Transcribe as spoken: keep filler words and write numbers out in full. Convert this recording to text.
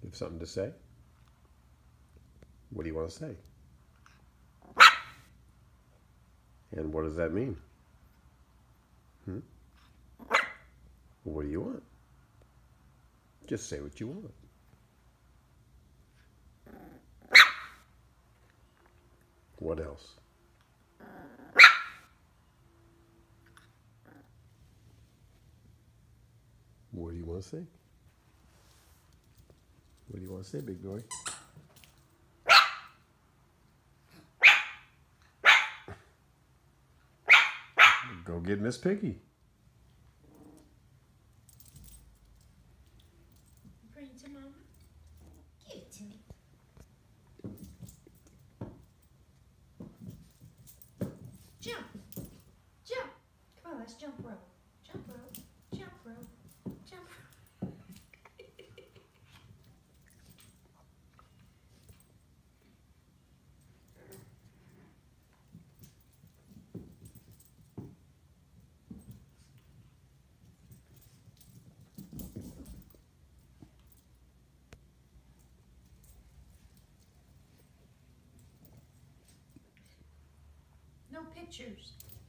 have something to say? What do you want to say? And what does that mean? Hmm? What do you want? Just say what you want. What else? What do you want to say? What do you want to say, big boy? Go get Miss Piggy. Bring it to Mama. Give it to me. Jump. Jump. Come on, let's jump rope. Jump rope. Jump rope. Jump rope. No pictures.